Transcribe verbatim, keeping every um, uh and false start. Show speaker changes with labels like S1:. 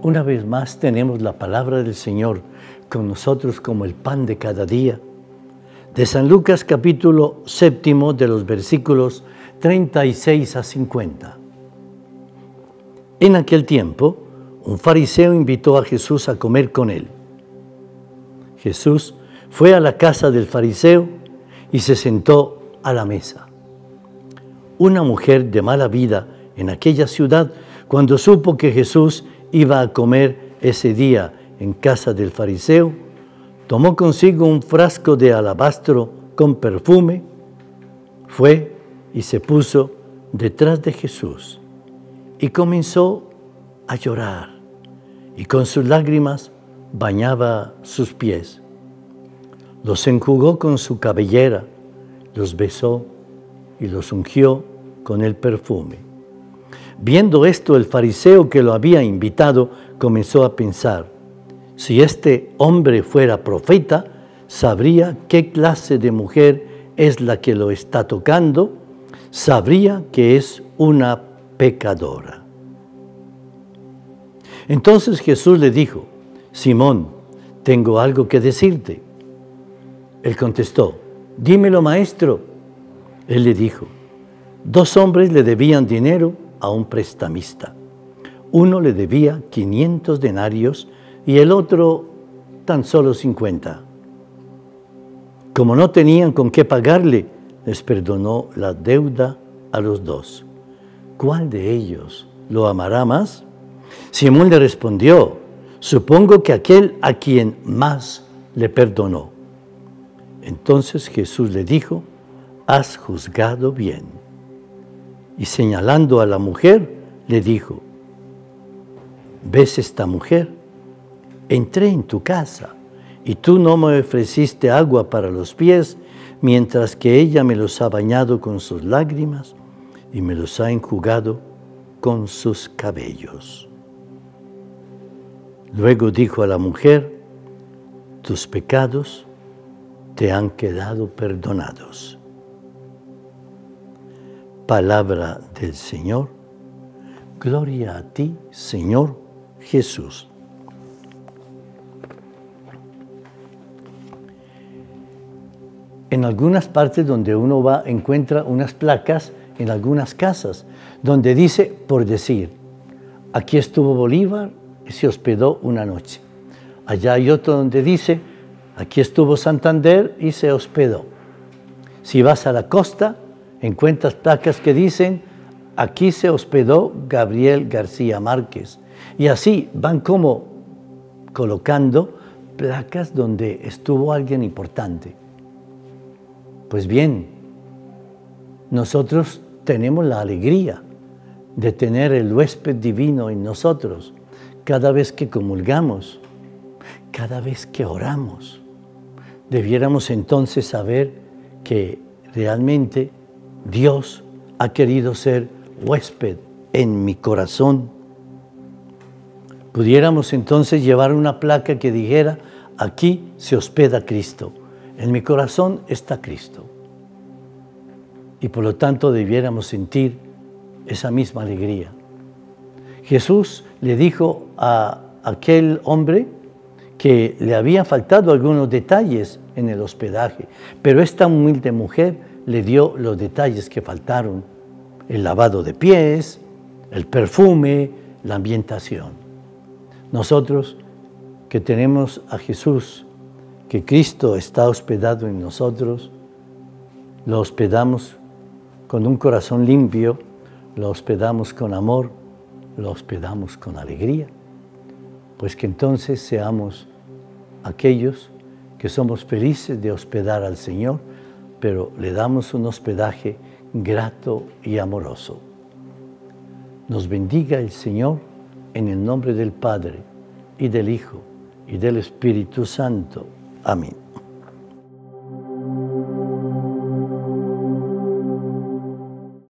S1: Una vez más tenemos la palabra del Señor con nosotros como el pan de cada día. De San Lucas capítulo séptimo de los versículos treinta y seis a cincuenta. En aquel tiempo, un fariseo invitó a Jesús a comer con él. Jesús fue a la casa del fariseo y se sentó a la mesa. Una mujer de mala vida en aquella ciudad, cuando supo que Jesús iba a comer ese día en casa del fariseo, tomó consigo un frasco de alabastro con perfume, fue y se puso detrás de Jesús y comenzó a llorar, y con sus lágrimas bañaba sus pies. Los enjugó con su cabellera, los besó y los ungió con el perfume. Viendo esto, el fariseo que lo había invitado comenzó a pensar: si este hombre fuera profeta, sabría qué clase de mujer es la que lo está tocando, sabría que es una pecadora. Entonces Jesús le dijo: Simón, tengo algo que decirte. Él contestó: dímelo, maestro. Él le dijo: dos hombres le debían dinero a un prestamista. Uno le debía quinientos denarios y el otro tan solo cincuenta. Como no tenían con qué pagarle, les perdonó la deuda a los dos. ¿Cuál de ellos lo amará más? Simón le respondió: supongo que aquel a quien más le perdonó. Entonces Jesús le dijo: has juzgado bien. Y señalando a la mujer, le dijo: ¿ves esta mujer? Entré en tu casa y tú no me ofreciste agua para los pies, mientras que ella me los ha bañado con sus lágrimas y me los ha enjugado con sus cabellos. Luego dijo a la mujer: tus pecados te han quedado perdonados. Palabra del Señor. Gloria a ti, Señor Jesús. En algunas partes donde uno va, encuentra unas placas en algunas casas donde dice, por decir, aquí estuvo Bolívar y se hospedó una noche. Allá hay otro donde dice, aquí estuvo Santander y se hospedó. Si vas a la costa, encuentras placas que dicen, aquí se hospedó Gabriel García Márquez. Y así van como colocando placas donde estuvo alguien importante. Pues bien, nosotros tenemos la alegría de tener el huésped divino en nosotros cada vez que comulgamos, cada vez que oramos. Debiéramos entonces saber que realmente Dios ha querido ser huésped en mi corazón. Pudiéramos entonces llevar una placa que dijera, aquí se hospeda Cristo, en mi corazón está Cristo. Y por lo tanto debiéramos sentir esa misma alegría. Jesús le dijo a aquel hombre que le habían faltado algunos detalles en el hospedaje, pero esta humilde mujer le dio los detalles que faltaron: el lavado de pies, el perfume, la ambientación. Nosotros que tenemos a Jesús, que Cristo está hospedado en nosotros, lo hospedamos con un corazón limpio, lo hospedamos con amor, lo hospedamos con alegría. Pues que entonces seamos aquellos que somos felices de hospedar al Señor, pero le damos un hospedaje grato y amoroso. Nos bendiga el Señor en el nombre del Padre, y del Hijo, y del Espíritu Santo. Amén.